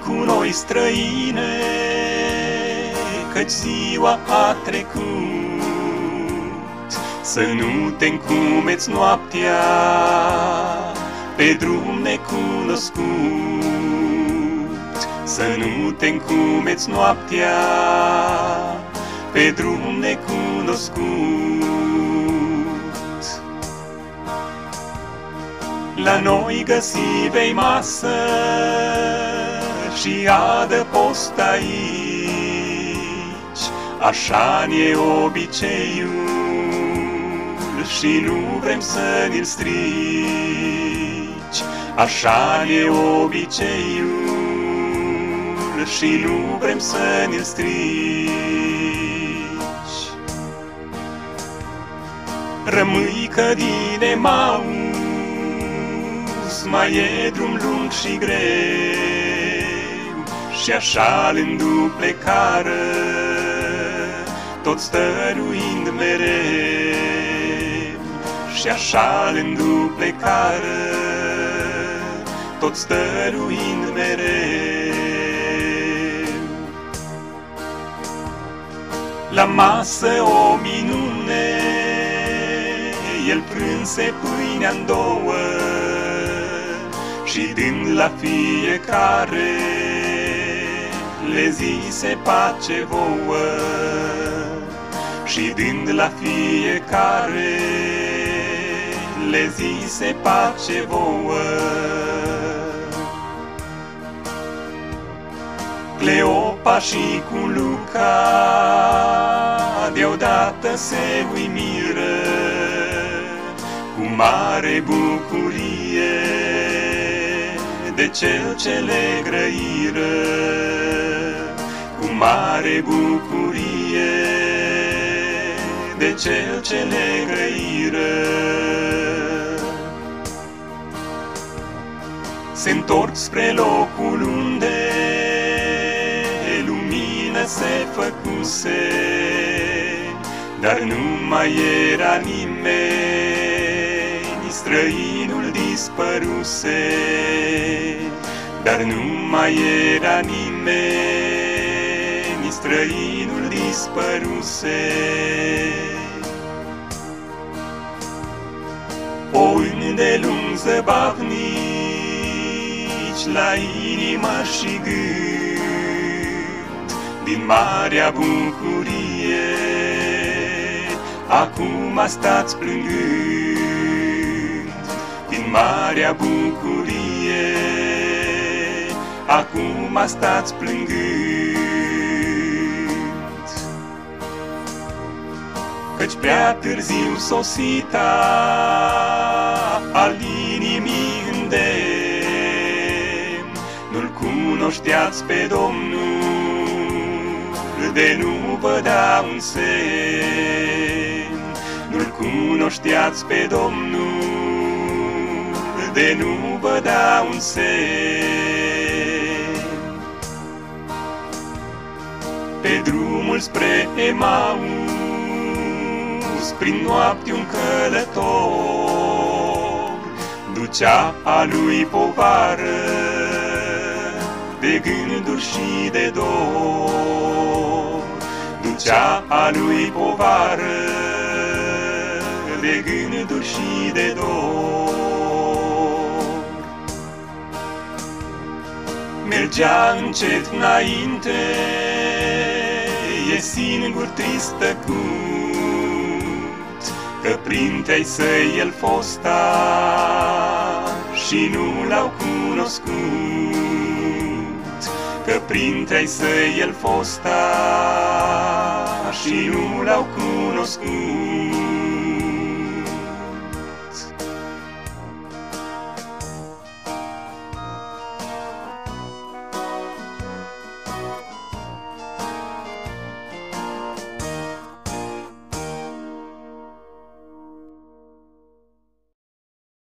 cu noi străine, căci ziua a trecut. Să nu te încumeți noaptea pe drum necunoscut. Să nu te încumeți noaptea pe drum necunoscut. La noi găsi vei masă și adăpost aici, așa-n-e obiceiul și nu vrem să ni-l strici. Așa-n-e obiceiul și nu vrem să ni-l strici. Rămâi că din Emaus mai e drum lung și greu, și așa lându plecară, tot stăruind mereu. Și așa lându plecară, tot stăruind mereu. La masă o minune, el prânse pâinea-n două și dând la fiecare, le zise pace vouă. Și dând la fiecare, le zise pace vouă. Cleopa și cu Luca deodată se uimiră, cu mare bucurie de cel ce le grăiră. Cu mare bucurie de cel ce le grăiră. Se întorc spre locul unde lumină se făcuse, dar nu mai era nimeni, străinul dispăruse. Dar nu mai era nimeni, străinul dispăruse. O îndelung zăbavnici la inimă și gând, din marea bucurie acum stați plângând. Din marea bucurie acum stați plângând. Căci prea târziu sosita al inimii îndemn, nu-l cunoșteați pe Domnul, de nu vă da un semn. Nu-l cunoșteați pe Domnul, de nu vă da un semn. Pe drumul spre Emaus, prin noapte un călător ducea a lui povară de gânduri și de dor. Ducea a lui povară de gânduri și de dor. Mergea încet înainte, e singur trist tăcut, că printre-ai săi el fosta și nu l-au cunoscut. Că printre-ai săi el fosta și nu l-au cunoscut.